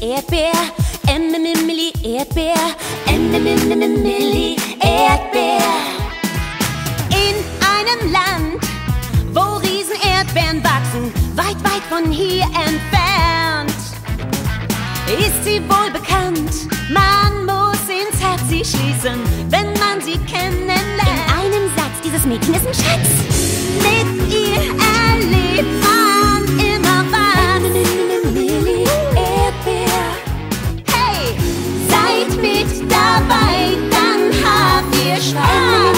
Erdbeer. Emily Erdbeer. Emily Erdbeer. In einem Land, wo Riesenerdbeeren wachsen, weit, weit von hier entfernt, ist sie wohl bekannt. Man muss ins Herz sie schließen, wenn man sie kennenlernt. In einem Satz, dieses Mädchen ist ein Schatz. Mit ihr erlebt man immer was. Emily Erdbeer. Hey, seid mit dabei, dann habt ihr Spaß.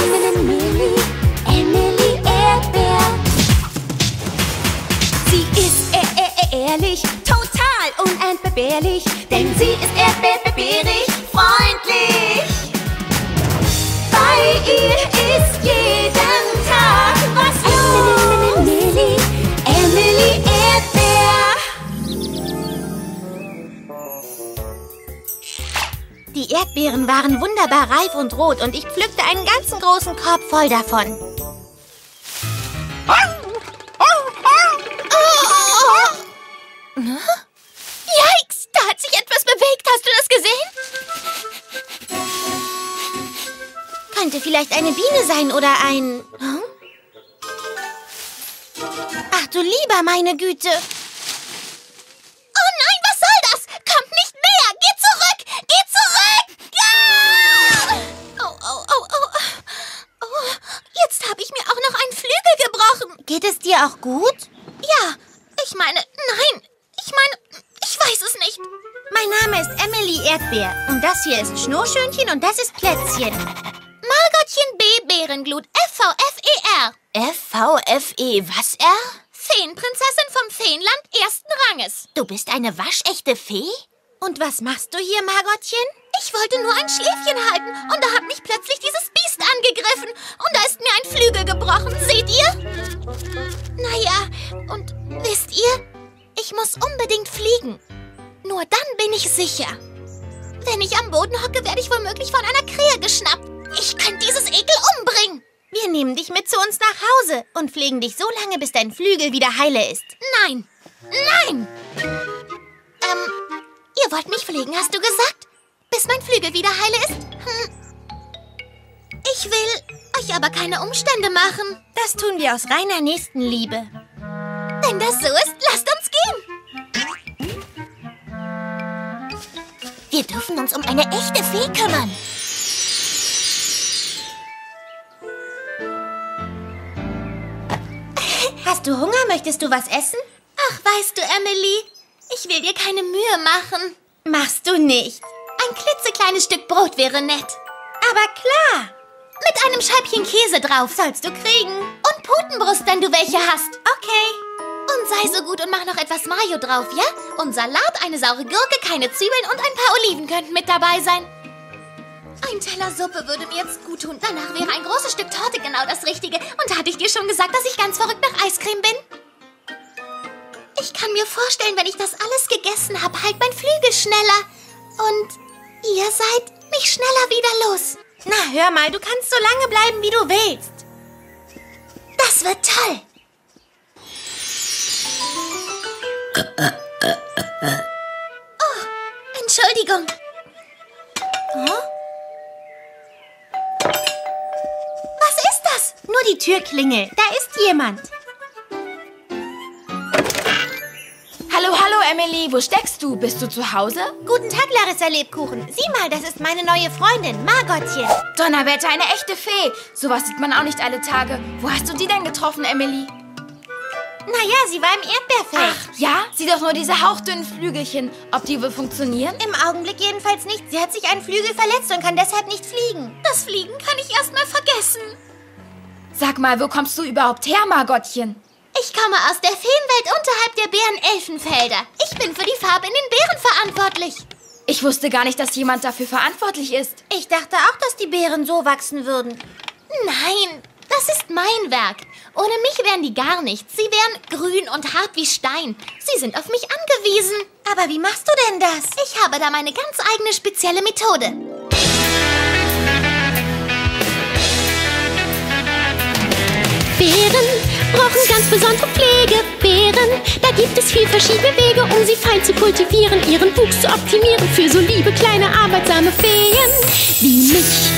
Emily Erdbeer. Sie ist ehrlich, total unentbehrlich, denn sie ist erdbeerig, freundlich. Bei ihr ist jeden Tag was los. Emily Erdbeer. Die Erdbeeren waren wunderbar reif und rot und ich pflückte einen ganzen großen Korb voll davon. Yikes, da hat sich etwas bewegt. Hast du das gesehen? Könnte vielleicht eine Biene sein oder ein... Hm? Ach du lieber, meine Güte. Oh nein, was soll das? Kommt nicht näher. Geh zurück. Geh zurück. Ja! Oh. Jetzt habe ich mir auch noch einen Flügel gebrochen. Geht es dir auch gut? Ja, ich meine, ich weiß es nicht. Mein Name ist Emily Erdbeer und das hier ist Schnurrschönchen und das ist Plätzchen. Margotchen B. Bärenglut, F-V-F-E-R. F-V-F-E, was R? Feenprinzessin vom Feenland ersten Ranges. Du bist eine waschechte Fee? Und was machst du hier, Margotchen? Ich wollte nur ein Schläfchen halten und da hat mich plötzlich dieses Biest angegriffen und da ist mir ein Flügel gebrochen, seht ihr? Naja, und wisst ihr, ich muss unbedingt fliegen. Nur dann bin ich sicher. Wenn ich am Boden hocke, werde ich womöglich von einer Krähe geschnappt. Ich könnte dieses Ekel umbringen. Wir nehmen dich mit zu uns nach Hause und pflegen dich so lange, bis dein Flügel wieder heile ist. Nein, nein. Ihr wollt mich pflegen, hast du gesagt? Bis mein Flügel wieder heile ist? Ich will euch aber keine Umstände machen. Das tun wir aus reiner Nächstenliebe. Wenn das so ist, lasst uns gehen. Wir dürfen uns um eine echte Fee kümmern. Hast du Hunger? Möchtest du was essen? Ach, weißt du, Emily, ich will dir keine Mühe machen. Machst du nicht. Ein klitzekleines Stück Brot wäre nett. Aber klar. Mit einem Scheibchen Käse drauf sollst du kriegen. Und Putenbrust, wenn du welche hast. Okay. Und sei so gut und mach noch etwas Mayo drauf, ja? Und Salat, eine saure Gurke, keine Zwiebeln und ein paar Oliven könnten mit dabei sein. Ein Teller Suppe würde mir jetzt gut tun. Danach wäre ein großes Stück Torte genau das Richtige. Und hatte ich dir schon gesagt, dass ich ganz verrückt nach Eiscreme bin? Ich kann mir vorstellen, wenn ich das alles gegessen habe, halt mein Flügel schneller. Und ihr seid mich schneller wieder los. Na, hör mal, du kannst so lange bleiben, wie du willst. Das wird toll. Oh, Entschuldigung. Oh? Was ist das? Nur die Türklingel. Da ist jemand. Hallo, Emily. Wo steckst du? Bist du zu Hause? Guten Tag, Larissa Lebkuchen. Sieh mal, das ist meine neue Freundin, Margotchen. Donnerwetter, eine echte Fee. Sowas sieht man auch nicht alle Tage. Wo hast du die denn getroffen, Emily? Naja, sie war im Erdbeerfeld. Ach, ja? Sieh doch nur diese hauchdünnen Flügelchen. Ob die wohl funktionieren? Im Augenblick jedenfalls nicht. Sie hat sich einen Flügel verletzt und kann deshalb nicht fliegen. Das Fliegen kann ich erst mal vergessen. Sag mal, wo kommst du überhaupt her, Margotchen? Ich komme aus der Feenwelt unterhalb der Bären-Elfenfelder. Ich bin für die Farbe in den Beeren verantwortlich. Ich wusste gar nicht, dass jemand dafür verantwortlich ist. Ich dachte auch, dass die Beeren so wachsen würden. Nein, das ist mein Werk. Ohne mich wären die gar nichts. Sie wären grün und hart wie Stein. Sie sind auf mich angewiesen. Aber wie machst du denn das? Ich habe da meine ganz eigene spezielle Methode. Beeren brauchen ganz besondere Pflege. Beeren. Da gibt es viel verschiedene Wege, um sie fein zu kultivieren, ihren Wuchs zu optimieren für so liebe, kleine, arbeitsame Feen wie mich.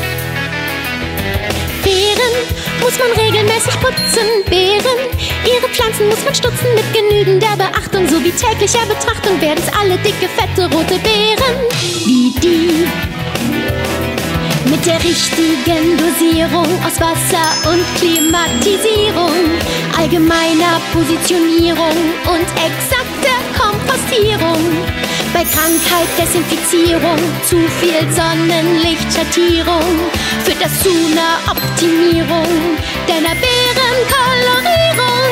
Beeren muss man regelmäßig putzen, Beeren. Ihre Pflanzen muss man stutzen mit genügender Beachtung, sowie täglicher Betrachtung werden's alle dicke, fette, rote Beeren wie die. Mit der richtigen Dosierung aus Wasser und Klimatisierung, allgemeiner Positionierung und exakter Kompostierung. Bei Krankheit Desinfizierung, zu viel Sonnenlichtschattierung führt das zu einer Optimierung deiner Beerenkolorierung.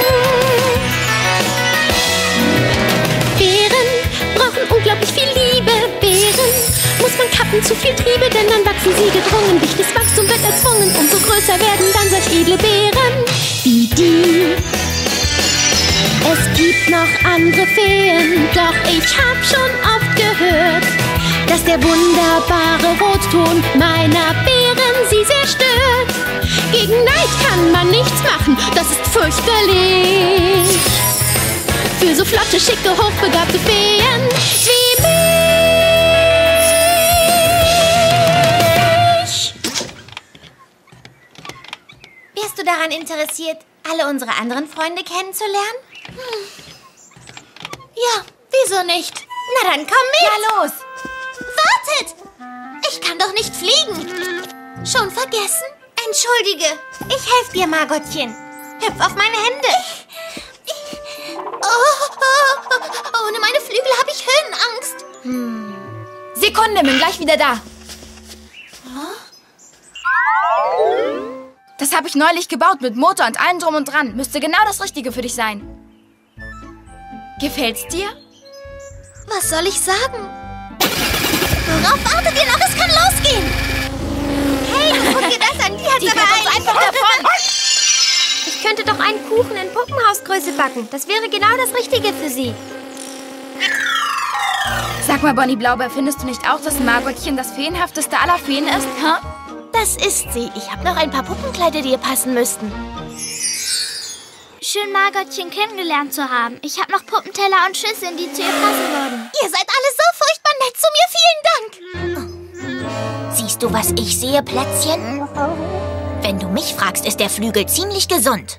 Beeren brauchen unglaublich viel Liebe, Beeren muss man kappen, zu viel Triebe, denn dann wachsen sie gedrungen. Dichtes Wachstum wird erzwungen, umso größer werden dann solch edle Beeren wie die. Es gibt noch andere Feen, doch ich hab schon oft gehört, dass der wunderbare Rotton meiner Beeren sie sehr stört. Gegen Neid kann man nichts machen, das ist fürchterlich. Für so flotte, schicke, hochbegabte Feen wie mich. Wärst du daran interessiert, alle unsere anderen Freunde kennenzulernen? Ja, wieso nicht? Na dann komm mit! Ja, los! Wartet! Ich kann doch nicht fliegen! Schon vergessen? Entschuldige, ich helfe dir, Margotchen. Hüpf auf meine Hände. Ohne meine Flügel habe ich Höhenangst. Sekunde, bin gleich wieder da. Das habe ich neulich gebaut mit Motor und allem drum und dran. Müsste genau das Richtige für dich sein. Gefällt's dir? Was soll ich sagen? Worauf wartet ihr noch? Es kann losgehen! Hey, guck dir das an! Die hat's aber einfach davon! Ich könnte doch einen Kuchen in Puppenhausgröße backen. Das wäre genau das Richtige für sie. Sag mal, Bonnie Blaubeer, findest du nicht auch, dass Margotchen das feenhafteste aller Feen ist? Hä? Das ist sie. Ich habe noch ein paar Puppenkleider, die ihr passen müssten. Schön, Margotchen kennengelernt zu haben. Ich habe noch Puppenteller und Schüsseln, die zu ihr passen würden. Ihr seid alle so furchtbar nett zu mir. Vielen Dank. Siehst du, was ich sehe, Plätzchen? Wenn du mich fragst, ist der Flügel ziemlich gesund.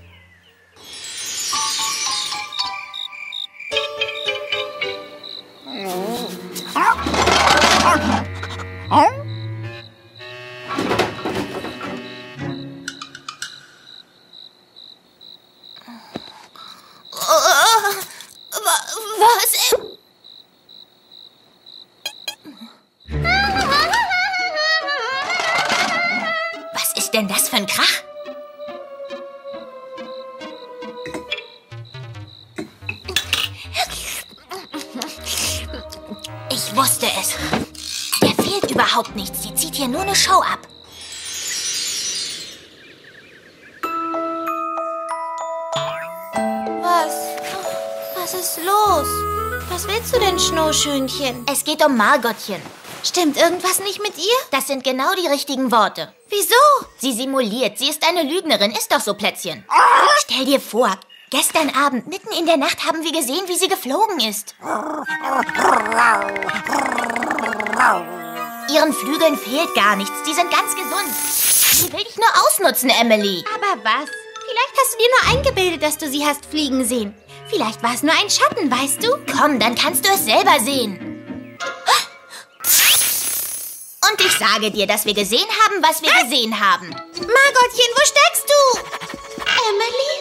Was? Was ist denn das für ein Krach? Ich wusste es. Der fehlt überhaupt nichts. Sie zieht hier nur eine Show ab. Was ist los? Was willst du denn, Schneeschönchen? Es geht um Margotchen. Stimmt irgendwas nicht mit ihr? Das sind genau die richtigen Worte. Wieso? Sie simuliert. Sie ist eine Lügnerin. Ist doch so, Plätzchen. Stell dir vor, gestern Abend, mitten in der Nacht, haben wir gesehen, wie sie geflogen ist. Ihren Flügeln fehlt gar nichts. Die sind ganz gesund. Sie will dich nur ausnutzen, Emily. Aber was? Vielleicht hast du dir nur eingebildet, dass du sie hast fliegen sehen. Vielleicht war es nur ein Schatten, weißt du? Komm, dann kannst du es selber sehen. Und ich sage dir, dass wir gesehen haben, was wir gesehen haben. Margotchen, wo steckst du? Emily?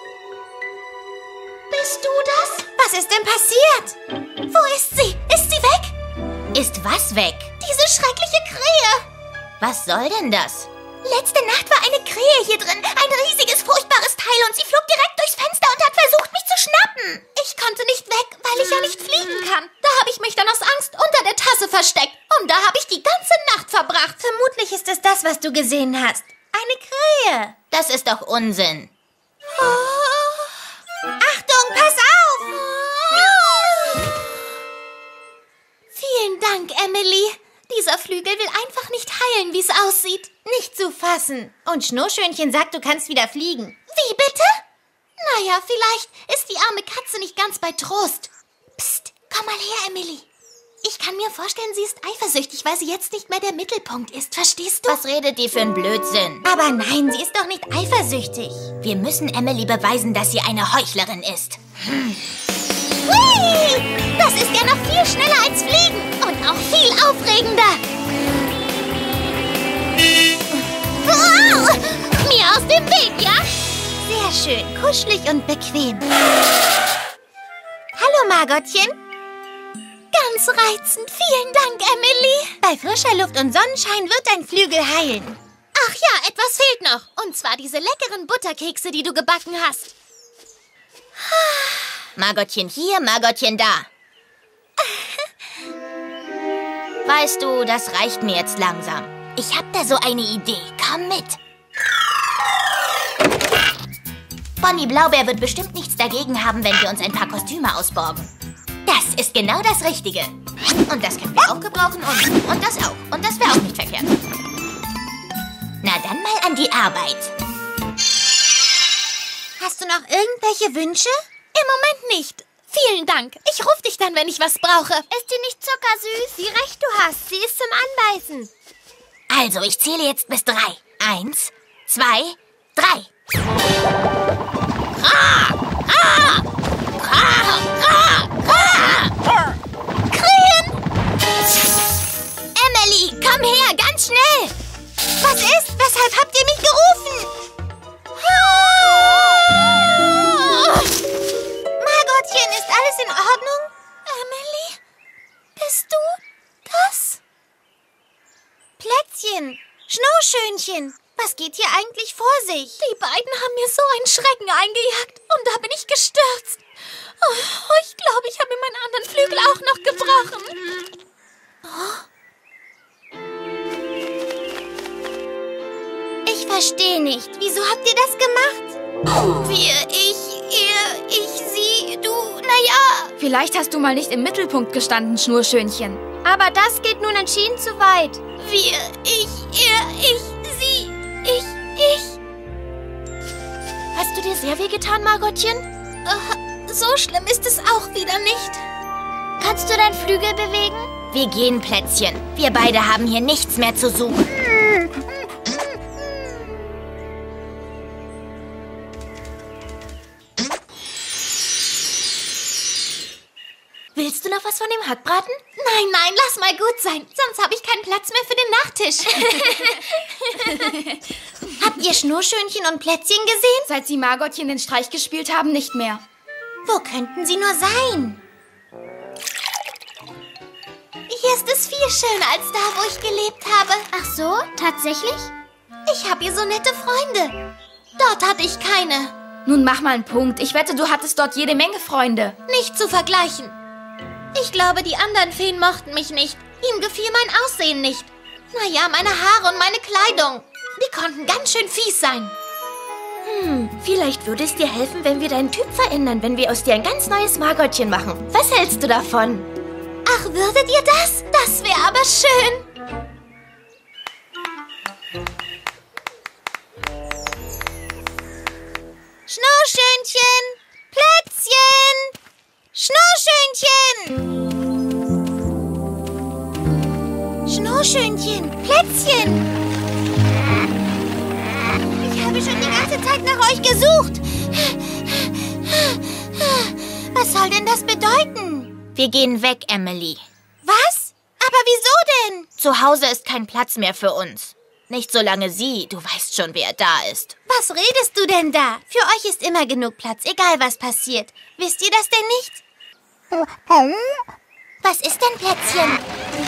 Bist du das? Was ist denn passiert? Wo ist sie? Ist sie weg? Ist was weg? Diese schreckliche Krähe. Was soll denn das? Letzte Nacht war eine Krähe hier drin. Ein riesiges, furchtbares Teil und sie flog direkt durchs Fenster und hat versucht, mich zu schnappen. Ich konnte nicht weg, weil ich ja nicht fliegen kann. Da habe ich mich dann aus Angst unter der Tasse versteckt. Und da habe ich die ganze Nacht verbracht. Vermutlich ist es das, was du gesehen hast. Eine Krähe. Das ist doch Unsinn. Oh. Achtung, pass auf! Vielen Dank, Emily. Dieser Flügel will einfach nicht heilen, wie es aussieht. Nicht zu fassen. Und Schneeschönchen sagt, du kannst wieder fliegen. Wie bitte? Naja, vielleicht ist die arme Katze nicht ganz bei Trost. Psst, komm mal her, Emily. Ich kann mir vorstellen, sie ist eifersüchtig, weil sie jetzt nicht mehr der Mittelpunkt ist. Verstehst du? Was redet die für einen Blödsinn? Aber nein, sie ist doch nicht eifersüchtig. Wir müssen Emily beweisen, dass sie eine Heuchlerin ist. Hui! Das ist ja noch viel schneller als Fliegen und auch viel aufregender. Mir aus dem Weg, ja? Sehr schön, kuschelig und bequem. Hallo, Margotchen. Ganz reizend. Vielen Dank, Emily. Bei frischer Luft und Sonnenschein wird dein Flügel heilen. Ach ja, etwas fehlt noch. Und zwar diese leckeren Butterkekse, die du gebacken hast. Margotchen hier, Margotchen da. Weißt du, das reicht mir jetzt langsam. Ich hab da so eine Idee. Komm mit. Bonnie Blaubeer wird bestimmt nichts dagegen haben, wenn wir uns ein paar Kostüme ausborgen. Das ist genau das Richtige. Und das können wir auch gebrauchen und das auch. Und das wäre auch nicht verkehrt. Na dann mal an die Arbeit. Hast du noch irgendwelche Wünsche? Im Moment nicht. Vielen Dank. Ich rufe dich dann, wenn ich was brauche. Ist die nicht zuckersüß? Wie recht du hast. Sie ist zum Anbeißen. Also, ich zähle jetzt bis 3. 1, 2, 3. Emily, komm her, ganz schnell! Was ist? Weshalb habt ihr mich gerufen? Margotchen, ist alles in Ordnung? Emily, bist du das? Plätzchen, Schneeschönchen, was geht hier eigentlich vor sich? Die beiden haben mir so einen Schrecken eingejagt und da bin ich gestürzt. Oh, ich glaube, ich habe mir meinen anderen Flügel auch noch gebrochen. Ich verstehe nicht. Wieso habt ihr das gemacht? Wir, ich, ihr, ich, sie, du, naja. Vielleicht hast du mal nicht im Mittelpunkt gestanden, Schnurschönchen. Aber das geht nun entschieden zu weit. Wir, ich, er, ich, sie, ich. Hast du dir sehr wehgetan, Margotchen? So schlimm ist es auch wieder nicht. Kannst du deinen Flügel bewegen? Wir gehen, Plätzchen. Wir beide haben hier nichts mehr zu suchen. Willst du noch was von dem Hackbraten? Nein, lass mal gut sein. Sonst habe ich keinen Platz mehr für den Nachtisch. Habt ihr Schnurschönchen und Plätzchen gesehen? Seit sie Margotchen den Streich gespielt haben, nicht mehr. Wo könnten sie nur sein? Hier ist es viel schöner als da, wo ich gelebt habe. Ach so, tatsächlich? Ich habe hier so nette Freunde. Dort hatte ich keine. Nun mach mal einen Punkt. Ich wette, du hattest dort jede Menge Freunde. Nicht zu vergleichen. Ich glaube, die anderen Feen mochten mich nicht. Ihnen gefiel mein Aussehen nicht. Naja, meine Haare und meine Kleidung. Die konnten ganz schön fies sein. Vielleicht würde es dir helfen, wenn wir deinen Typ verändern, wenn wir aus dir ein ganz neues Margotchen machen. Was hältst du davon? Ach, würdet ihr das? Das wäre aber schön. Schnurschönchen, Plätzchen, Schnurschönchen. Schnurschönchen, Plätzchen. Ich habe schon die ganze Zeit nach euch gesucht. Was soll denn das bedeuten? Wir gehen weg, Emily. Was? Aber wieso denn? Zu Hause ist kein Platz mehr für uns. Nicht solange sie, du weißt schon, wer da ist. Was redest du denn da? Für euch ist immer genug Platz, egal was passiert. Wisst ihr das denn nicht? Was ist denn, Plätzchen?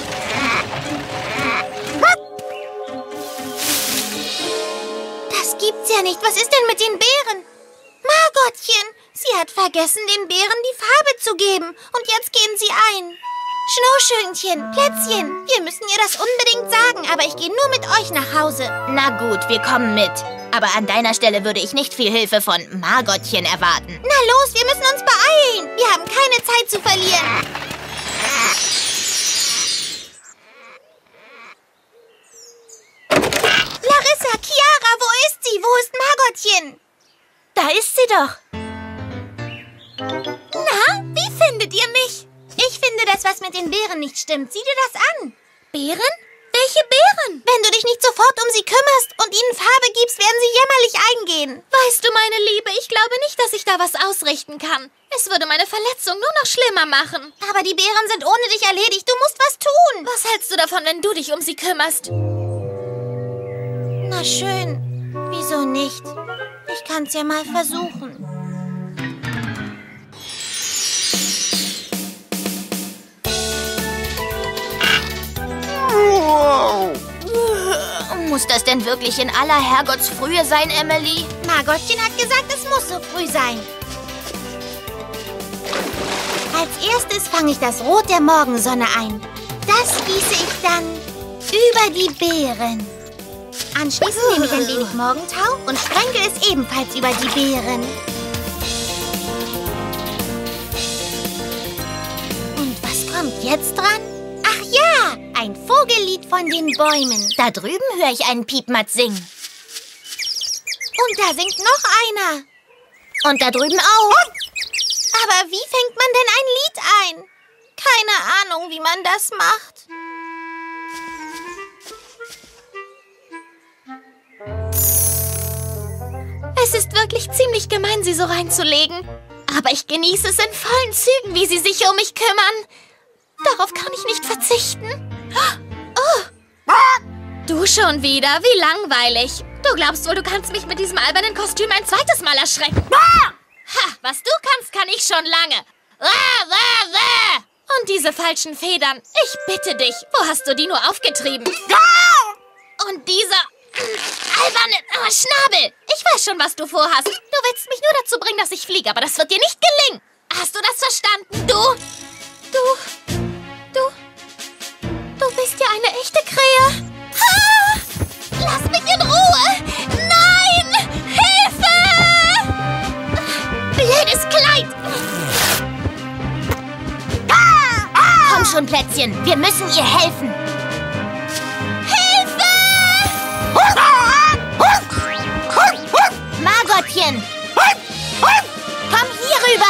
Das gibt's ja nicht. Was ist denn mit den Beeren? Margotchen, sie hat vergessen, den Beeren die Farbe zu geben. Und jetzt gehen sie ein. Schnurschönchen, Plätzchen, wir müssen ihr das unbedingt sagen, aber ich gehe nur mit euch nach Hause. Na gut, wir kommen mit. Aber an deiner Stelle würde ich nicht viel Hilfe von Margotchen erwarten. Na los, wir müssen uns beeilen. Wir haben keine Zeit zu verlieren. Larissa, Chiara, wo ist sie? Wo ist Margotchen? Da ist sie doch. Na, wie findet ihr mich? Ich finde, dass was mit den Beeren nicht stimmt. Sieh dir das an. Beeren? Welche Beeren? Wenn du dich nicht sofort um sie kümmerst und ihnen Farbe gibst, werden sie jämmerlich eingehen. Weißt du, meine Liebe, ich glaube nicht, dass ich da was ausrichten kann. Es würde meine Verletzung nur noch schlimmer machen. Aber die Beeren sind ohne dich erledigt. Du musst was tun. Was hältst du davon, wenn du dich um sie kümmerst? Na schön. Wieso nicht? Ich kann's ja mal versuchen. Muss das denn wirklich in aller Herrgottsfrühe sein, Emily? Margottchen hat gesagt, es muss so früh sein. Als erstes fange ich das Rot der Morgensonne ein. Das gieße ich dann über die Beeren. Anschließend nehme ich ein wenig Morgentau und sprenkel es ebenfalls über die Beeren. Und was kommt jetzt dran? Ach ja, ein Vogellied von den Bäumen. Da drüben höre ich einen Piepmatz singen. Und da singt noch einer. Und da drüben auch. Aber wie fängt man denn ein Lied ein? Keine Ahnung, wie man das macht. Es ist wirklich ziemlich gemein, sie so reinzulegen. Aber ich genieße es in vollen Zügen, wie sie sich um mich kümmern. Darauf kann ich nicht verzichten. Oh! Du schon wieder? Wie langweilig. Du glaubst wohl, du kannst mich mit diesem albernen Kostüm ein zweites Mal erschrecken. Ha, was du kannst, kann ich schon lange. Und diese falschen Federn. Ich bitte dich, wo hast du die nur aufgetrieben? Und dieser alberne Schnabel. Ich weiß schon, was du vorhast. Du willst mich nur dazu bringen, dass ich fliege, aber das wird dir nicht gelingen. Hast du das verstanden, Du bist ja eine echte Krähe. Ah! Lass mich in Ruhe! Nein! Hilfe! Blödes Kleid! Komm schon, Plätzchen. Wir müssen ihr helfen. Hilfe! Margottchen! Komm hier rüber!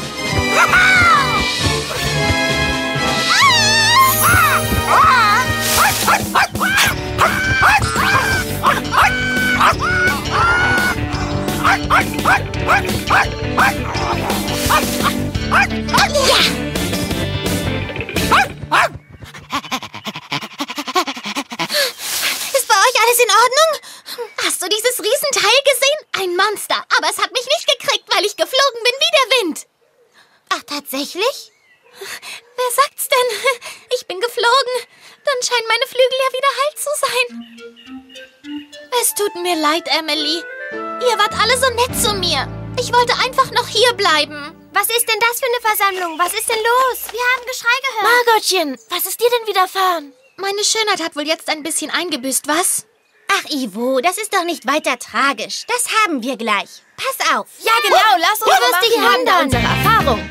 Ist bei euch alles in Ordnung? Hast du dieses Riesenteil gesehen? Ein Monster, aber es hat mich nicht gekriegt, weil ich geflogen bin wie der Wind. Ach, tatsächlich? Wer sagt's denn? Ich bin geflogen. Dann scheinen meine Flügel ja wieder heil zu sein. Es tut mir leid, Emily. Ihr wart alle so nett zu mir. Ich wollte einfach noch hier bleiben. Was ist denn das für eine Versammlung? Was ist denn los? Wir haben Geschrei gehört. Margottchen, was ist dir denn widerfahren? Meine Schönheit hat wohl jetzt ein bisschen eingebüßt, was? Ach, Ivo, das ist doch nicht weiter tragisch. Das haben wir gleich. Pass auf. Ja, genau. Lass uns das die Hände unsere Erfahrung.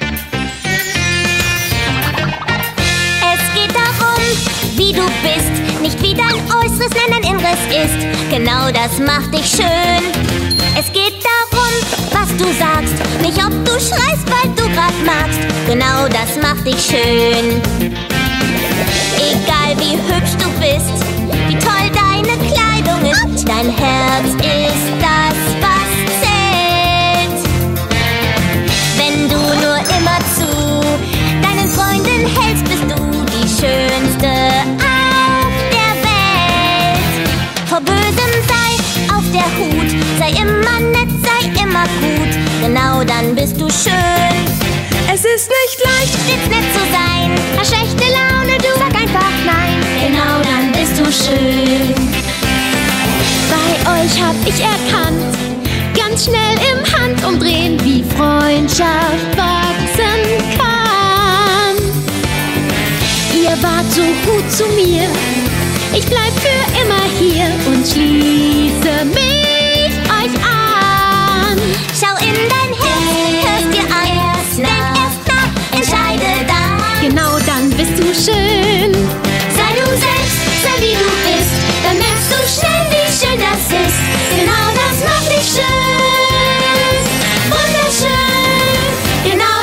Es geht darum, wie du bist, nicht wie dein Äußeres, nein, dein Inneres ist. Genau das macht dich schön. Es geht darum, was du sagst, nicht ob du schreist, weil du grad magst. Genau das macht dich schön. Egal wie hübsch du bist, wie toll deine Kleidung ist, dein Herz ist das, was zählt. Wenn du nur immer zu deinen Freunden hältst, bist du die Schönste auf der Welt. Vor Bösem sei auf der Hut, sei immer nett, sei immer gut, genau dann bist du schön. Es ist nicht leicht, stets nett zu sein, hast schlechte Laune, du sag einfach nein, genau dann bist du schön. bei euch hab ich erkannt, ganz schnell im Handumdrehen, wie Freundschaft wachsen kann. Ihr wart so gut zu mir, ich bleib für immer hier und schließe mich euch an. Schau in dein Herz, hörst dir an, denk erst nach, entscheide dann. Genau dann bist du schön. Sei du selbst, sei wie du bist, dann merkst du schnell, wie schön das ist. Genau das macht dich schön, wunderschön, genau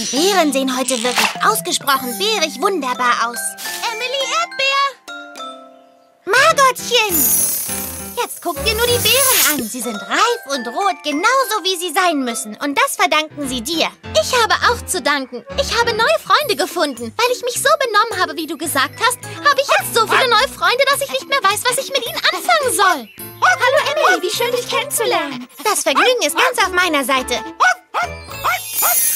Die Beeren sehen heute wirklich ausgesprochen beerig wunderbar aus. Emily Erdbeer! Margotchen! Jetzt guck dir nur die Beeren an. Sie sind reif und rot, genauso wie sie sein müssen. Und das verdanken sie dir. Ich habe auch zu danken. Ich habe neue Freunde gefunden. Weil ich mich so benommen habe, wie du gesagt hast, habe ich jetzt so viele neue Freunde, dass ich nicht mehr weiß, was ich mit ihnen anfangen soll. Hallo Emily, wie schön dich kennenzulernen. Das Vergnügen ist ganz auf meiner Seite.